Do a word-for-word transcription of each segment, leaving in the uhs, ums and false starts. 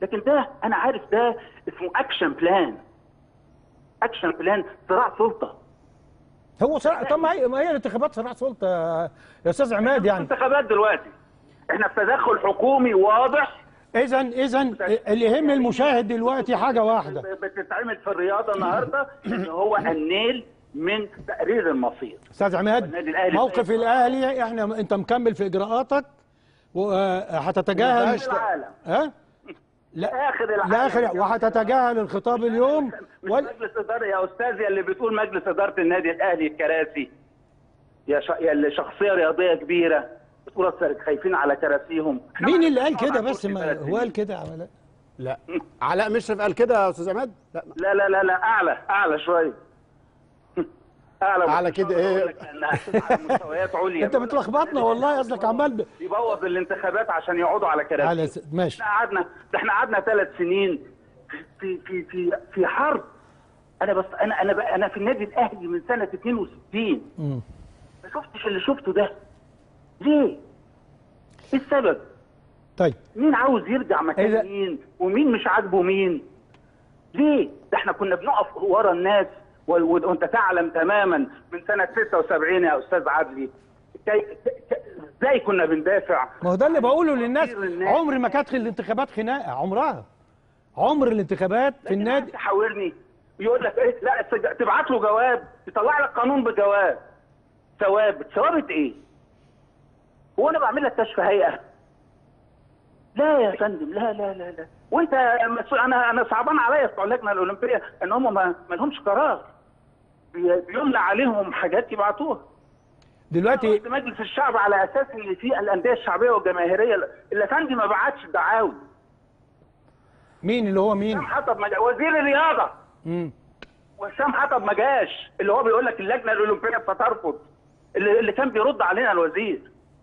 لكن ده انا عارف ده اسمه اكشن بلان. اكشن بلان صراع سلطه. هو صراع. طب ما هي ما هي الانتخابات صراع سلطه يا استاذ عماد يعني. انتخابات دلوقتي احنا في تدخل حكومي واضح. اذا اذا اللي يهم المشاهد دلوقتي حاجه واحده بتتعمل في الرياضه النهارده ان هو النيل من تقرير المصير. استاذ عماد، موقف الاهلي احنا انت مكمل في اجراءاتك وهتتجاهل ها؟ لا اخر لا اخر وهتتجاهل الخطاب اليوم وال... مجلس اداره يا استاذ يا اللي بتقول مجلس اداره النادي الاهلي الكراسي يا ش... يا اللي شخصيه رياضيه كبيره بتقول خايفين على كراسيهم. مين اللي قال كده بس؟ ما هو قال كده علاء؟ لا علاء مشرف قال كده يا استاذ عماد؟ لا لا لا لا, لا اعلى اعلى شويه اعلى اعلى كده ايه؟ مستويات عليا. انت بتلخبطنا والله، قصدك عمال يبوظ الانتخابات عشان يقعدوا على كراسي. س... ماشي. احنا قعدنا ده احنا قعدنا ثلاث سنين في في في في حرب. انا بس انا انا انا في النادي الاهلي من سنه اثنين وستين. امم ما شفتش اللي شفته ده. ليه؟ ايه السبب؟ طيب مين عاوز يرجع مكان إذا... مين ومين مش عاجبه مين؟ ليه؟ ده احنا كنا بنقف ورا الناس وانت تعلم تماما من سنه ستة وسبعين يا استاذ عدلي ازاي كنا بندافع. ما هو ده اللي بقوله للناس. عمر ما كانت الانتخابات خناقه، عمرها عمر الانتخابات في النادي. تحاورني يقول لك ايه؟ لا تبعت له جواب يطلع لك قانون بجواب. ثوابت ثوابت ايه؟ هو انا بعمل لك كشف هيئه؟ لا يا فندم لا لا لا لا. وانت انا انا صعبان عليا بتوع اللجنه الاولمبيه ان هم ما, ما لهمش قرار. بيمنع عليهم حاجات يبعتوها. دلوقتي مجلس الشعب على اساس ان في الانديه الشعبيه والجماهيريه اللي فندي ما بعتش دعاوي. مين اللي هو مين؟ وسام حطب مجا... وزير الرياضه. امم وسام حطب ما جاش، اللي هو بيقول لك اللجنه الاولمبيه بترفض، اللي, اللي كان بيرد علينا الوزير.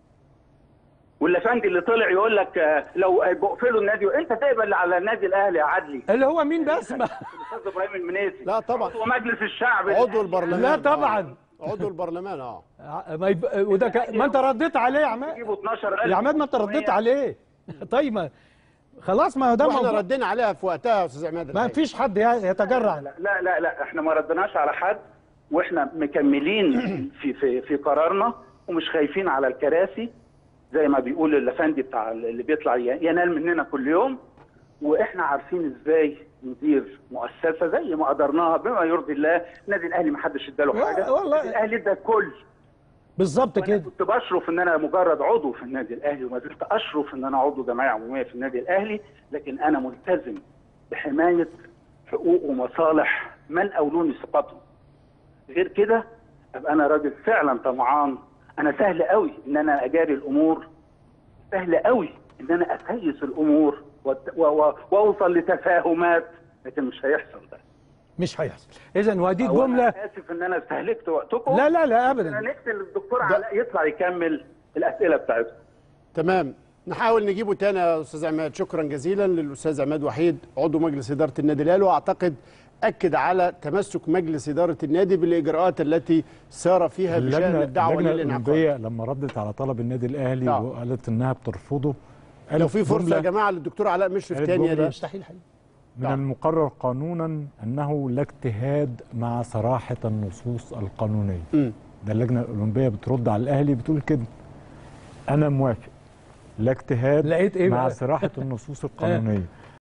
والافندي اللي طلع يقول لك لو بقفلوا النادي انت تقبل على النادي الاهلي يا عدلي. اللي هو مين بس؟ ما الاستاذ ابراهيم المنيسي. لا طبعا. عضو مجلس الشعب. عضو البرلمان. لا طبعا. عضو البرلمان اه. ما يب... وده ك... ما انت رديت عليه يا عماد. يا عماد ما انت رديت عليه. طيب ما خلاص ما هو ده احنا ردينا عليها في وقتها يا استاذ عماد. ما فيش حد يتجرع. لا لا لا, لا احنا ما ردناش على حد واحنا مكملين في في في قرارنا ومش خايفين على الكراسي زي ما بيقول الافندي بتاع اللي بيطلع ينال مننا كل يوم. واحنا عارفين ازاي ندير مؤسسه زي ما قدرناها بما يرضي الله. النادي الاهلي ما حدش اداله حاجه والله. الاهلي ادى الكل بالظبط كده. كنت بشرف ان انا مجرد عضو في النادي الاهلي وما زلت اشرف ان انا عضو جمعيه عموميه في النادي الاهلي، لكن انا ملتزم بحمايه حقوق ومصالح من اولوني ثقتهم. غير كده ابقى انا راجل فعلا طمعان. انا سهل قوي ان انا اجاري الامور، سهل قوي ان انا اسيس الامور واوصل لتفاهمات، لكن مش هيحصل ده. مش هيحصل. اذا وادي الجمله. انا اسف ان انا استهلكت وقتكم. لا لا لا ابدا. انا نفسي الدكتور علاء يطلع يكمل الاسئله بتاعتكم. تمام، نحاول نجيبه تاني يا استاذ عماد. شكرا جزيلا للاستاذ عماد وحيد عضو مجلس اداره النادي الاهلي، واعتقد اكد على تمسك مجلس اداره النادي بالاجراءات التي سار فيها بشان الدعوه للانعقاد. اللجنه لما ردت على طلب النادي الاهلي نعم. وقالت انها بترفضه. لو في فرصه يا جماعه للدكتور علاء مشرف تاني يا ريت. مستحيل حقيقي. من نعم. المقرر قانونا انه لا اجتهاد مع صراحه النصوص القانونيه. م. ده اللجنه الاولمبيه بترد على الاهلي بتقول كده. انا موافق لا اجتهاد لقيت إيه مع بقى؟ صراحه النصوص القانونيه.